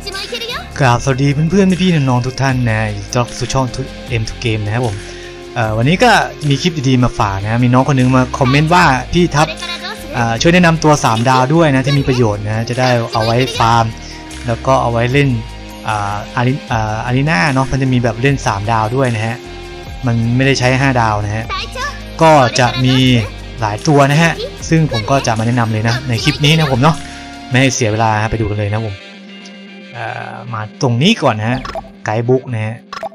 กราบสวัสดีเพื่อนๆพี่ๆน้องๆทุกท่านนะจากสู่ช่อง M2 Game นะครับผมวันนี้ก็มีคลิปดีๆมาฝากนะมีน้องคนนึงมาคอมเมนต์ว่าพี่ทับช่วยแนะนำตัว3ดาวด้วยนะที่มีประโยชน์นะจะได้เอาไว้ฟาร์มแล้วก็เอาไว้เล่นอารีนาเนาะมันจะมีแบบเล่น3ดาวด้วยนะฮะมันไม่ได้ใช้5ดาวนะฮะก็จะมีหลายตัวนะฮะซึ่งผมก็จะมาแนะนำเลยนะในคลิปนี้นะผมเนาะไม่ให้เสียเวลาไปดูกันเลยนะผมมาตรงนี้ก่อนนะฮะไกด์บุ๊กนะฮะ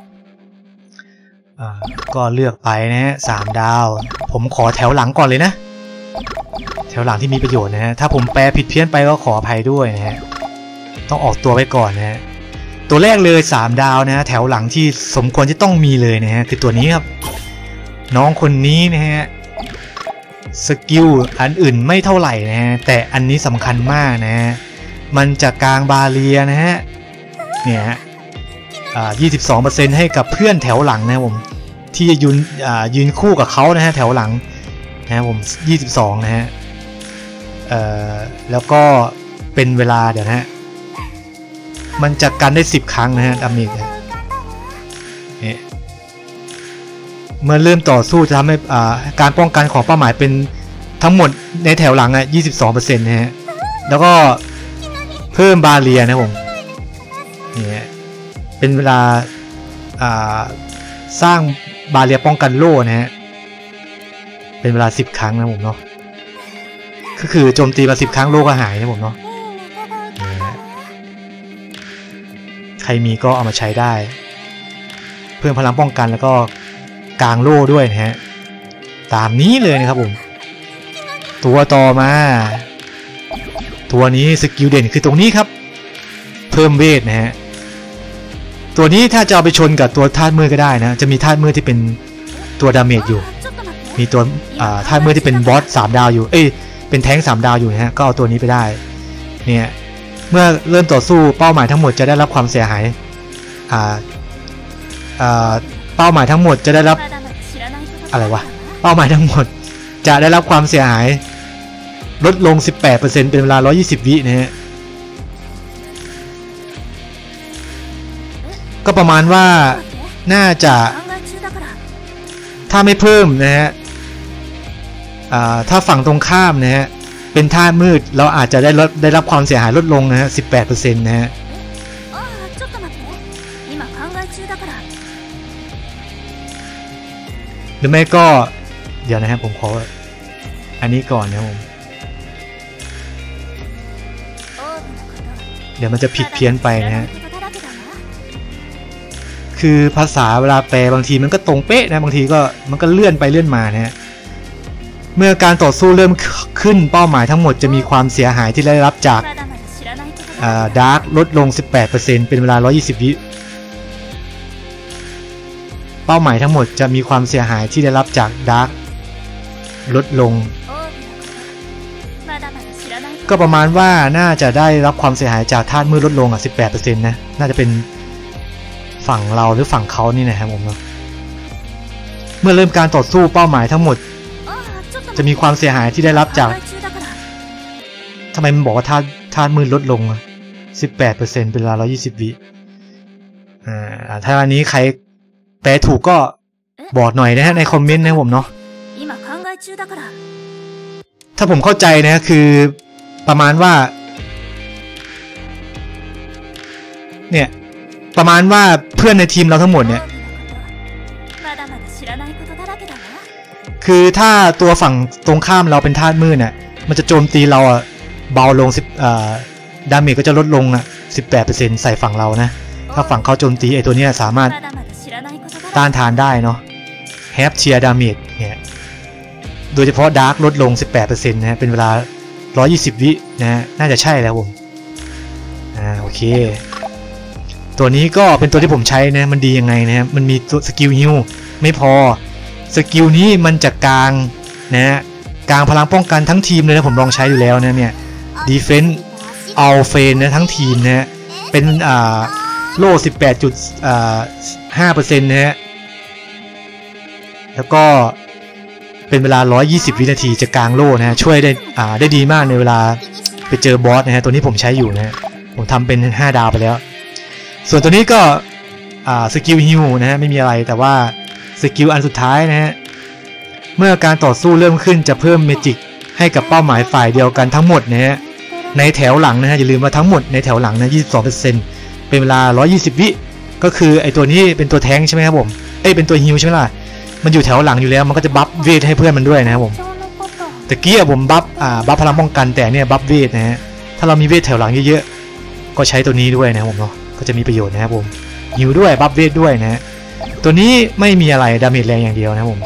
ก็เลือกไปนะฮะ3ดาวผมขอแถวหลังก่อนเลยนะแถวหลังที่มีประโยชน์นะฮะถ้าผมแปลผิดเพี้ยนไปก็ขออภัยด้วยนะฮะต้องออกตัวไว้ก่อนนะฮะตัวแรกเลย3ดาวนะฮะแถวหลังที่สมควรที่ต้องมีเลยนะฮะคือตัวนี้ครับน้องคนนี้นะฮะสกิลอันอื่นไม่เท่าไหร่นะฮะแต่อันนี้สำคัญมากนะฮะมันจะกลางบาเรียนะฮะเนี่ยฮะ22% ให้กับเพื่อนแถวหลังนะผมที่ยืนคู่กับเขานะฮะแถวหลังนะผม22นะฮะแล้วก็เป็นเวลาเดี๋ยวนะฮะมันจะกันได้10ครั้งนะฮะดาเมจเนี่ยเมื่อเริ่มต่อสู้จะทำให้การป้องกันของเป้าหมายเป็นทั้งหมดในแถวหลังอ่ะ 22% นะฮะแล้วก็เพิ่มบาเรียนะผมเนี่ยเป็นเวลาสร้างบาเรียป้องกันโล่นะฮะเป็นเวลา10ครั้งนะผมเนาะก็คือโจมตีมา10ครั้งโล่ก็หายนะผมเนาะใครมีก็เอามาใช้ได้เพิ่มพลังป้องกันแล้วก็กลางโล่ด้วยนะฮะตามนี้เลยนะครับผมตัวต่อมาตัวนี้สกิลเด่นคือตรงนี้ครับเพิ่มเวทนะฮะตัวนี้ถ้าจะเอาไปชนกับตัวธาตุมืดก็ได้นะจะมีธาตุมืดที่เป็นตัวดาเมจอยู่มีตัวธาตุมืดที่เป็นบอส3ดาวอยู่เป็นแท้ง3ดาวอยู่นะฮะก็เอาตัวนี้ไปได้เนี่ยเมื่อเริ่มต่อสู้เป้าหมายทั้งหมดจะได้รับความเสียหายเป้าหมายทั้งหมดจะได้รับอะไรวะเป้าหมายทั้งหมดจะได้รับความเสียหายลดลง 18% เป็นเวลา120วินะฮะก็ประมาณว่าน่าจะถ้าไม่เพิ่มนะฮะถ้าฝั่งตรงข้ามนะฮะเป็นธาตุมืดเราอาจจะได้รับความเสียหายลดลงนะฮะ 18% นะฮะหรือไม่ก็เดี๋ยวนะครับผมขออันนี้ก่อนนะผมเดี๋ยวมันจะผิดเพี้ยนไปนะฮะคือภาษาเวลาแปลบางทีมันก็ตรงเป๊ะนะบางทีก็มันก็เลื่อนไปเลื่อนมานะฮะเมื่อการต่อสู้เริ่มขึ้นเป้าหมายทั้งหมดจะมีความเสียหายที่ได้รับจากดาร์กลดลง 18% เป็นเวลา120วิเป้าหมายทั้งหมดจะมีความเสียหายที่ได้รับจากดาร์กลดลงก็ประมาณว่าน่าจะได้รับความเสียหายจากธาตุมืดลดลง18% นะน่าจะเป็นฝั่งเราหรือฝั่งเขานี่นะครับผมเมื่อเริ่มการต่อสู้เป้าหมายทั้งหมดจะมีความเสียหายที่ได้รับจากทำไมมันบอกว่าธาตุมืดลดลง18% เป็นเวลา120วิถ้าอันนี้ใครแปลถูกก็บอกหน่อยนะฮะในคอมเมนต์นะผมเนาะถ้าผมเข้าใจนะคือประมาณว่าเนี่ยประมาณว่าเพื่อนในทีมเราทั้งหมดเนี่ยคือถ้าตัวฝั่งตรงข้ามเราเป็นธาตุมืดเนี่ยมันจะโจมตีเราเบาลงดาเมจก็จะลดลง18% ใส่ฝั่งเรานะถ้าฝั่งเขาโจมตีไอตัวนี้สามารถต้านทานได้เนาะแฮปเชียร์ดาเมจเนี่ยโดยเฉพาะดาร์กลดลง 18% นะฮะเป็นเวลา120วินะฮะน่าจะใช่แล้วผมโอเคตัวนี้ก็เป็นตัวที่ผมใช้นะมันดียังไงนะฮะมันมีสกิลฮิวไม่พอสกิลนี้มันจะกลางนะฮะกลางพลังป้องกันทั้งทีมเลยนะผมลองใช้อยู่แล้วนะเนี่ยดีเฟนส์เอาเฟนนะทั้งทีมนะฮะเป็นโล่ 18.5% นะฮะแล้วก็เป็นเวลา120วินาทีจะกลางโล่นะฮะช่วยได้ดีมากในเวลาไปเจอบอสนะฮะตัวนี้ผมใช้อยู่นะฮะผมทำเป็น5 ดาวไปแล้วส่วนตัวนี้ก็สกิลฮิวนะฮะไม่มีอะไรแต่ว่าสกิลอันสุดท้ายนะฮะเมื่อการต่อสู้เริ่มขึ้นจะเพิ่มเมจิกให้กับเป้าหมายฝ่ายเดียวกันทั้งหมดนะฮะในแถวหลังนะฮะอย่าลืมว่าทั้งหมดในแถวหลังนะ 22% เป็นเวลา120 วิก็คือไอตัวนี้เป็นตัวแทงใช่ไหมครับผมเป็นตัวฮิวใช่ไหมล่ะมันอยู่แถวหลังอยู่แล้วมันก็จะบัฟเวทให้เพื่อนมันด้วยนะครับผมตะกี้ผมบัฟพลังป้องกันแต่เนี่ยบัฟเวทนะฮะถ้าเรามีเวทแถวหลังเยอะๆก็ใช้ตัวนี้ด้วยนะครับผมเนาะก็จะมีประโยชน์นะครับผมฮิวด้วยบัฟเวทด้วยนะฮะตัวนี้ไม่มีอะไรดาเมจแรงอย่างเดียวนะครับผม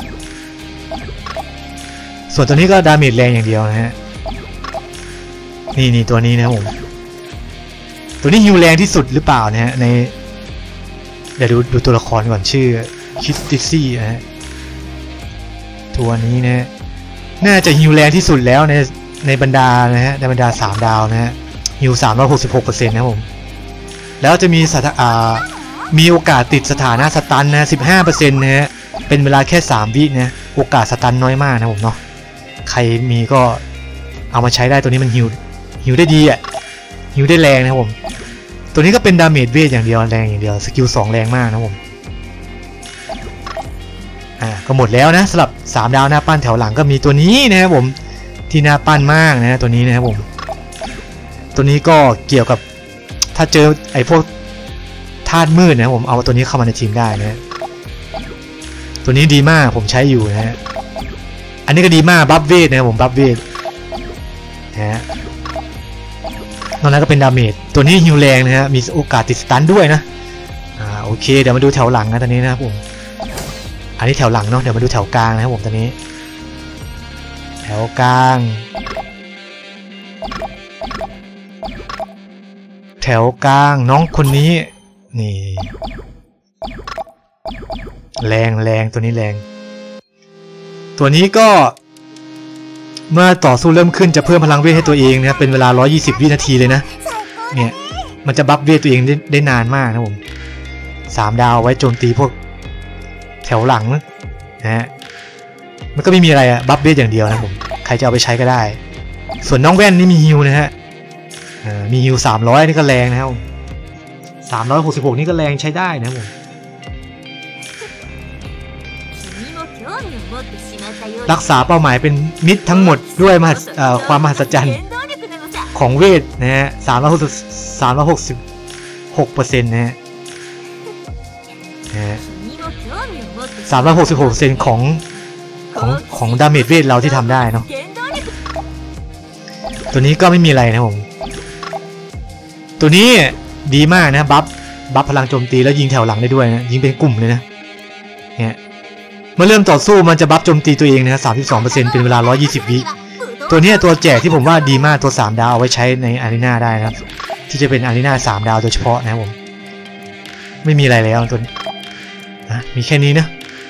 ส่วนตัวนี้ก็ดาเมจแรงอย่างเดียวนะฮะนี่ตัวนี้นะครับผมตัวนี้ฮิวแรงที่สุดหรือเปล่านะฮะในเดี๋ยวดูตัวละครก่อนชื่อคิสติซี่นะฮะตัวนี้นะน่าจะฮิวแรงที่สุดแล้วในบรรดานะฮะในบรรดา3 ดาวนะฮะฮิว 366% นะครับผมแล้วจะมีโอกาสติดสถานะสตันนะ 15% นะฮะเป็นเวลาแค่3 วินะโอกาสสตันน้อยมากนะผมเนาะใครมีก็เอามาใช้ได้ตัวนี้มันฮิวได้ดีฮิวได้แรงนะครับผมตัวนี้ก็เป็นดาเมจเวทอย่างเดียวแรงอย่างเดียวสกิล2แรงมากนะผมก็หมดแล้วนะสำหรับ3 ดาวหน้าปั้นแถวหลังก็มีตัวนี้นะครับผมที่หน้าปั้นมากนะตัวนี้นะครับผมตัวนี้ก็เกี่ยวกับถ้าเจอไอ้พวกธาตุมืดนะผมเอาตัวนี้เข้ามาในทีมได้นะตัวนี้ดีมากผมใช้อยู่นะฮะอันนี้ก็ดีมากบัฟเวทนะผมบัฟเวทนะฮะนอกนั้นก็เป็นดาเมจตัวนี้ฮิวแรงนะฮะมีโอกาสติดสตันด้วยนะโอเคเดี๋ยวมาดูแถวหลังนะตอนนี้นะครับผมอันนี้แถวหลังเนาะเดี๋ยวมาดูแถวกลางนะครับผมตอนนี้แถวกลางน้องคนนี้นี่แรงตัวนี้แรงตัวนี้ก็เมื่อต่อสู้เริ่มขึ้นจะเพิ่มพลังเวทให้ตัวเองนะเป็นเวลา120 วินาทีเลยนะเนี่ยมันจะบัฟเวทตัวเองได้นานมากนะผม3 ดาวไว้โจมตีพวกแถวหลังนะฮะมันก็ไม่มีอะไรบัฟเวทอย่างเดียวนะผมใครจะเอาไปใช้ก็ได้ส่วนน้องแว่นนี่มีฮิวนะฮะมีฮิว300นี่ก็แรงนะครับ366นี่ก็แรงใช้ได้นะผมรักษาเป้าหมายเป็นมิตรทั้งหมดด้วยความมหัศจรรย์ของเวทนะฮะ366% นะฮะ366% ของดาเมจเวทเราที่ทำได้เนาะตัวนี้ก็ไม่มีอะไรนะผมตัวนี้ดีมากนะบัฟพลังโจมตีแล้วยิงแถวหลังได้ด้วยนะยิงเป็นกลุ่มเลยนะเนี่ยเมื่อเริ่มต่อสู้มันจะบัฟโจมตีตัวเองนะ 32% เป็นเวลา120 วิตัวนี้ตัวแจกที่ผมว่าดีมากตัว3 ดาวเอาไว้ใช้ในอารีนาได้นะครับที่จะเป็นอารีนา3 ดาวโดยเฉพาะนะครับผมไม่มีอะไรแล้วตัวมีแค่นี้นะ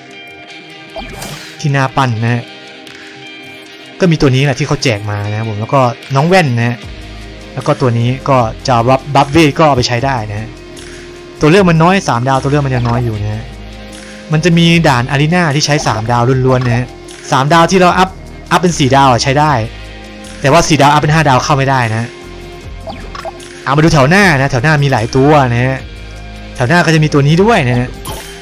ที่หน้าปั้นนะฮะก็มีตัวนี้แหละที่เขาแจกมานะครับผมแล้วก็น้องแว่นนะฮะแล้วก็ตัวนี้ก็จะบัฟเวทก็เอาไปใช้ได้นะตัวเลือกมันน้อย3 ดาวตัวเลือกมันยังน้อยอยู่นะฮะมันจะมีด่านอารีนาที่ใช้3 ดาวล้วนๆนะฮะ3 ดาวที่เราอัพเป็น4 ดาวใช้ได้แต่ว่า4 ดาวอัพเป็น5 ดาวเข้าไม่ได้นะเอามาดูแถวหน้านะแถวหน้ามีหลายตัวนะฮะแถวหน้าก็จะมีตัวนี้ด้วยนะฮะ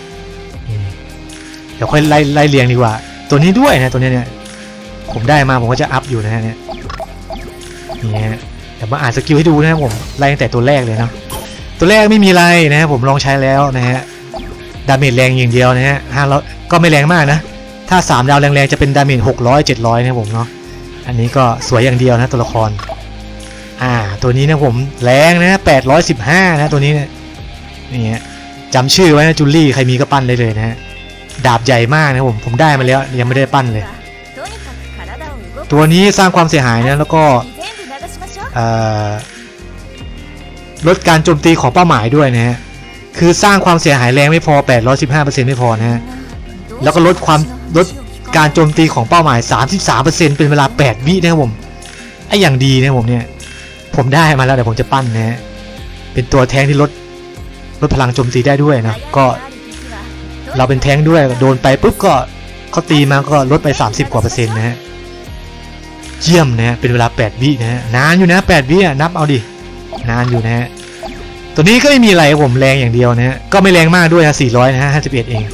เดี๋ยวค่อยไล่เรียงดีกว่าตัวนี้ด้วยนะตัวนี้เนี่ยผมได้มาผมก็จะอัพอยู่นะฮะเนี่ยนี่ฮะเดี๋ยวมาอ่านสกิลให้ดูนะครับผมไล่ตั้งแต่ตัวแรกเลยเนาะตัวแรกไม่มีอะไรนะผมลองใช้แล้วนะฮะดาเมจแรงอย่างเดียวนะฮะ500ก็ไม่แรงมากนะถ้า3 ดาวแรงๆจะเป็นดาเมจ600 700นะผมเนาะอันนี้ก็สวยอย่างเดียวนะตัวละครตัวนี้นะผมแรงนะ815นะตัวนี้เนี่ยนี่ฮะจำชื่อไว้นะจูลี่ใครมีก็ปั้นได้เลยนะฮะดาบใหญ่มากนะผมได้มาแล้วยังไม่ได้ปั้นเลยตัวนี้สร้างความเสียหายนะแล้วก็ลดการโจมตีของเป้าหมายด้วยนะฮะคือสร้างความเสียหายแรงไม่พอ815% ไม่พอนะฮะแล้วก็ลดการโจมตีของเป้าหมาย 33% เป็นเวลา8 วินะครับผมไอ้อย่างดีนะผมเนี่ยผมได้มาแล้วเดี๋ยวผมจะปั้นนะฮะเป็นตัวแทงที่ลดพลังโจมตีได้ด้วยนะก็เราเป็นแทงด้วยโดนไปปุ๊บก็เขาตีมาก็ลดไป30 กว่า%นะฮะเยี่ยมนะฮะเป็นเวลา8 วินะฮะนานอยู่นะ8 วินับเอาดินานอยู่นะฮะตัวนี้ก็ไม่มีอะไรผมแรงอย่างเดียวนะฮะก็ไม่แรงมากด้วยนะ400นะฮะ51เอง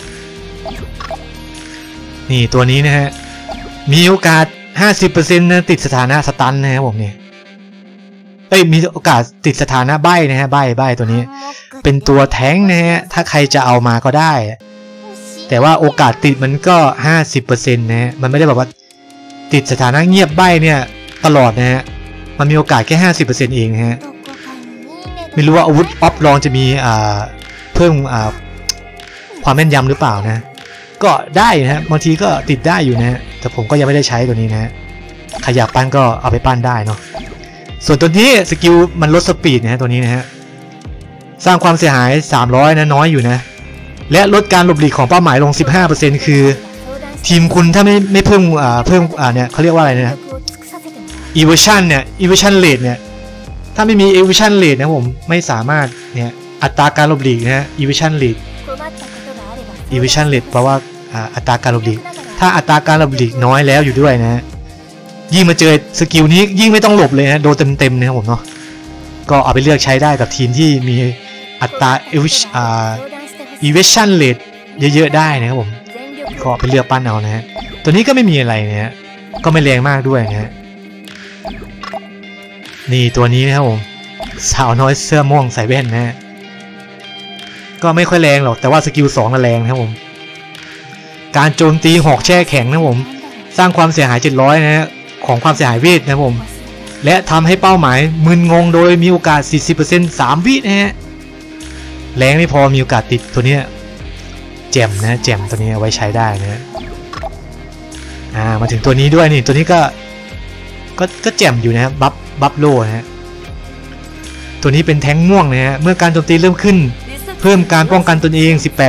นี่ตัวนี้นะฮะมีโอกาส 50% นะติดสถานะสตันนะครับผมเนี่ยมีโอกาสติดสถานะใบ้นะฮะใบ้ตัวนี้เป็นตัวแท้งนะฮะถ้าใครจะเอามาก็ได้แต่ว่าโอกาสติดมันก็ 50% นะฮะมันไม่ได้แบบว่าติดสถานะเงียบใบ้เนี่ยตลอดนะฮะมันมีโอกาสแค่ 50% เองนะฮะไม่รู้ว่าอาวุธออฟลองจะมีเพิ่มความแม่นยำหรือเปล่านะก็ได้นะฮะบางทีก็ติดได้อยู่นะฮะแต่ผมก็ยังไม่ได้ใช้ตัวนี้นะฮะใครอยากปั้นก็เอาไปปั้นได้เนาะส่วนตัวนี้สกิลมันลดสปีดนะฮะตัวนี้นะฮะสร้างความเสียหาย300นะน้อยอยู่นะและลดการหลบหลีกของเป้าหมายลง 15% คือทีมคุณถ้าไม่เพิ่มเนี่ยเขาเรียกว่าอะไรนะ evasion เนี่ย evasion rate เนี่ยถ้าไม่มี evasion rate นะผมไม่สามารถเนี่ยอัตราการหลบหลีกนะฮะ evasion rate แปลว่าอัตราการหลบหลีกถ้าอัตราการหลบหลีกน้อยแล้วอยู่ด้วยนะยิ่งมาเจอสกิลนี้ยิ่งไม่ต้องหลบเลยนะโดนเต็มนะครับผมเนาะก็เอาไปเลือกใช้ได้กับทีมที่มีอัตรา evasion rate เยอะๆได้นะครับผมก็ไปเลือกปั้นเอานะฮะตัวนี้ก็ไม่มีอะไรนะฮะก็ไม่แรงมากด้วยนะฮะนี่ตัวนี้นะครับผมสาวน้อยเสื้อม่วงใส่แว่นนะฮะก็ไม่ค่อยแรงหรอกแต่ว่าสกิล2น่ะแรงนะครับผมการโจมตีหอกแช่แข็งนะครับผมสร้างความเสียหาย700นะฮะของความเสียหายเวทนะครับผมและทำให้เป้าหมายมึนงงโดยมีโอกาส 40% 3 วินะฮะแรงไม่พอมีโอกาสติดตัวนี้แจมนะแจมตัวนี้เอาไว้ใช้ได้นะมาถึงตัวนี้ด้วยนี่ตัวนี้ก็แจมอยู่นะบัฟโลนะฮะตัวนี้เป็นแท้งม่วงนะฮะเมื่อการโจมตีเริ่มขึ้นเพิ่มการป้องกันตนเอง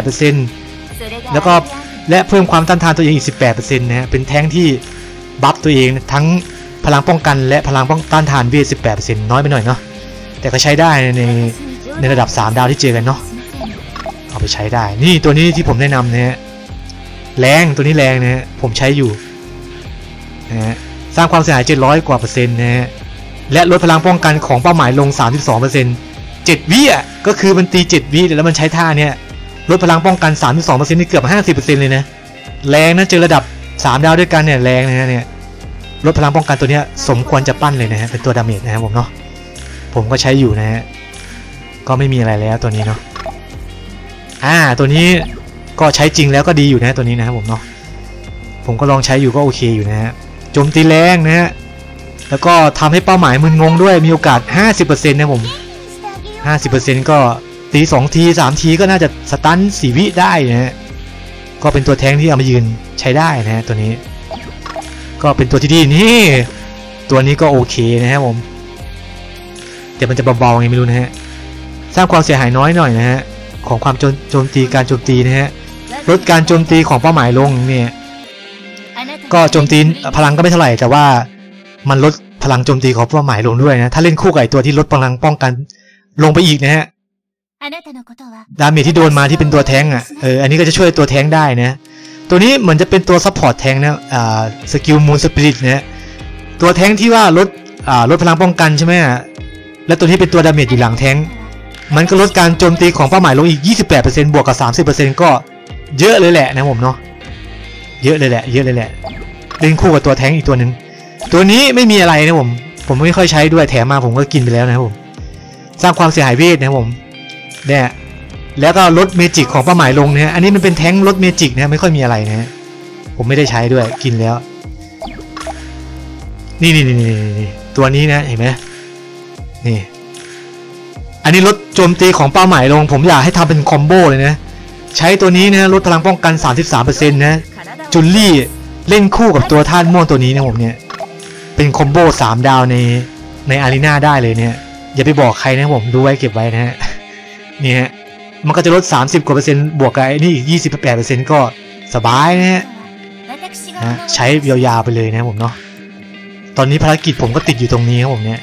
18% แล้วก็และเพิ่มความต้านทานตัวเองอีก 18% นะฮะเป็นแท้งที่บัฟตัวเองทั้งพลังป้องกันและพลังต้านทานเวท 18% น้อยไปหน่อยเนาะแต่ก็ใช้ได้ในระดับ3ดาวที่เจอกันเนาะเอาไปใช้ได้นี่ตัวนี้ที่ผมแนะนำนะฮะแรงตัวนี้แรงนะฮะผมใช้อยู่นะฮะสร้างความเสียหาย700 กว่า%นะฮะและลดพลังป้องกันของเป้าหมายลง 32% 7 วิก็คือมันตี7 วิแล้วมันใช้ท่าเนี่ยลดพลังป้องกัน 32% นี่เกือบ 50% เลยนะแรงนะเจอระดับ3ดาวด้วยกันเนี่ยแรงนะฮะเนี่ยลดพลังป้องกันตัวเนี้ยสมควรจะปั้นเลยนะฮะเป็นตัวดาเมจนะครับผมเนาะผมก็ใช้อยู่นะฮะก็ไม่มีอะไรแล้วตัวนี้เนาะตัวนี้ก็ใช้จริงแล้วก็ดีอยู่นะตัวนี้นะครับผมเนาะผมก็ลองใช้อยู่ก็โอเคอยู่นะฮะโจมตีแรงนะฮะแล้วก็ทำให้เป้าหมายมึนงงด้วยมีโอกาส 50% นะผม 50% ก็ตี2ที3ทีก็น่าจะสตัน4 วิได้นะฮะก็เป็นตัวแท้งที่เอามายืนใช้ได้นะฮะตัวนี้ก็เป็นตัวที่ดีนี่ตัวนี้ก็โอเคนะครับผมแต่มันจะเบาๆไงไม่รู้นะฮะสร้างความเสียหายน้อยหน่อยนะฮะของความโจมตีการโจมตีนะฮะลดการโจมตีของเป้าหมายลงเนี่ยก็โจมตีพลังก็ไม่เท่าไหร่แต่ว่ามันลดพลังโจมตีของเป้าหมายลงด้วยนะถ้าเล่นคู่กับตัวที่ลดพลังป้องกันลงไปอีกนะฮะดาเมจที่โดนมาที่เป็นตัวแท้งอันนี้ก็จะช่วยตัวแท้งได้นะตัวนี้เหมือนจะเป็นตัวซัพพอร์ตแท้งนะสกิลมูนสปิริตนะตัวแท้งที่ว่าลดพลังป้องกันใช่ไหมและตัวที่เป็นตัวดาเมจอยู่หลังแท้งมันก็ลดการโจมตีของเป้าหมายลงอีก 28% บวกกับ 30% ก็เยอะเลยแหละนะผมเนาะเยอะเลยแหละเล่นคู่กับตัวแท้งอีกตัวหนึ่งตัวนี้ไม่มีอะไรนะผมไม่ค่อยใช้ด้วยแถมมาผมก็กินไปแล้วนะครับผมสร้างความเสียหายเวทนะครับผมเนี่ยแล้วก็ลดเมจิกของเป้าหมายลงนะอันนี้มันเป็นแท้งลดเมจิกนะไม่ค่อยมีอะไรนะผมไม่ได้ใช้ด้วยกินแล้วนี่ตัวนี้นะเห็นไหมนี่อันนี้ลดโจมตีของเป้าหมายลงผมอยากให้ทำเป็นคอมโบเลยนะใช้ตัวนี้นะลดพลังป้องกัน 33% นะจุลลี่เล่นคู่กับตัวธาตุม่วงตัวนี้นะผมเนี่ยเป็นคอมโบ3ดาวในอารีนาได้เลยเนี่ยอย่าไปบอกใครนะผมดูไว้เก็บไว้นะฮะนี่ฮะมันก็จะลด30 กว่า%บวกกับไอ้นี่อีก 28% ก็สบายนะฮะใช้ยาวๆไปเลยนะผมเนาะตอนนี้ภารกิจผมก็ติดอยู่ตรงนี้ครับผมเนี่ย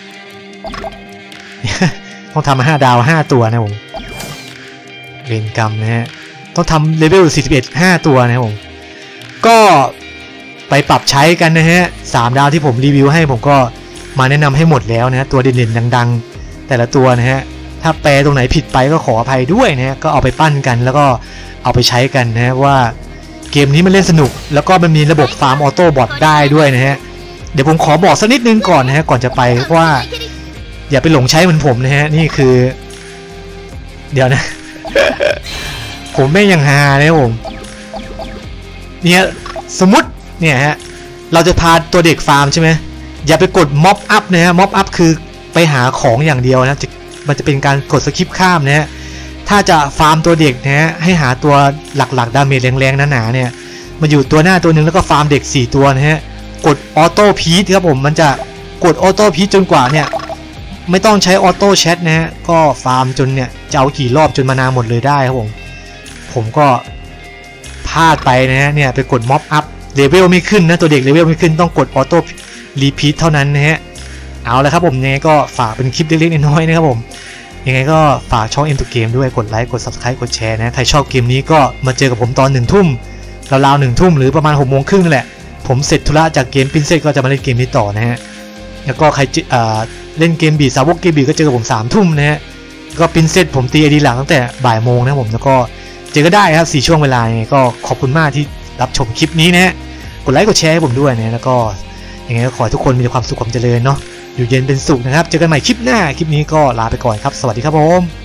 ต้องทำมา5 ดาว 5 ตัวนะผมเวรกรรมนะฮะต้องทำเลเวล41 5 ตัวนะผมก็ไปปรับใช้กันนะฮะ3 ดาวที่ผมรีวิวให้ผมก็มาแนะนำให้หมดแล้วนะตัวเด่นๆดังๆแต่ละตัวนะฮะถ้าแปลตรงไหนผิดไปก็ขออภัยด้วยนะก็เอาไปปั้นกันแล้วก็เอาไปใช้กันนะว่าเกมนี้มันเล่นสนุกแล้วก็มันมีระบบฟาร์มออโต้บอทได้ด้วยนะฮะเดี๋ยวผมขอบอกสักนิดนึงก่อนนะฮะก่อนจะไปว่าอย่าไปหลงใช้เหมือนผมนะฮะนี่คือเดี๋ยวนะ ผมไม่ยังฮาเลยผมเนี่ยสมมติเนี่ยฮะเราจะพาตัวเด็กฟาร์มใช่ไหมอย่าไปกดม็อบอัพนะฮะม็อบอัพคือไปหาของอย่างเดียวนะมันจะเป็นการกดสคิปข้ามนะฮะถ้าจะฟาร์มตัวเด็กนะฮะให้หาตัวหลักๆดาเมจแรงๆหนาๆเนี่ยมาอยู่ตัวหน้าตัวหนึ่งแล้วก็ฟาร์มเด็ก4ตัวนะฮะกดออโต้พีทครับผมมันจะกดออโต้พีทจนกว่าเนี่ยไม่ต้องใช้ออโต้แชทนะฮะก็ฟาร์มจนเนี่ยจะเอากี่รอบจนมานาหมดเลยได้ครับผมก็พลาดไปนะฮะเนี่ยไปกดม็อบอัพเลเวลไม่ขึ้นนะตัวเด็กเลเวลไม่ขึ้นต้องกดออโต้รีพีทเท่านั้นนะฮะเอาละครับผมยังไงก็ฝากเป็นคลิปเล็กๆน้อยๆนะครับผมยังไงก็ฝากช่อง M2 Game ด้วยกดไลค์กด Subscribe กดแชร์นะใครชอบเกมนี้ก็มาเจอกับผมตอน1 ทุ่มราวๆ1 ทุ่มหรือประมาณ6 โมงครึ่งนั่นแหละผมเสร็จธุระจากเกม Princess ก็จะมาเล่นเกมนี้ต่อนะฮะแล้วก็ใครเล่นเกมบีสาวกเกมบีก็เจอกับผม3 ทุ่มนะฮะก็ Princess ผมตีไอดีหลังตั้งแต่บ่ายโมงนะผมแล้วก็เจอก็ได้ครับ4 ช่วงเวลาก็ขอบคุณมากที่รับชมคลิปนี้นะฮะกดไลค์กดแชร์ให้ผมด้วยนะแล้วก็ยังไงก็ขอให้ทุกคนมีความสุขความเจริญเนาะอยู่เย็นเป็นสุขนะครับเจอกันใหม่คลิปหน้าคลิปนี้ก็ลาไปก่อนครับสวัสดีครับผม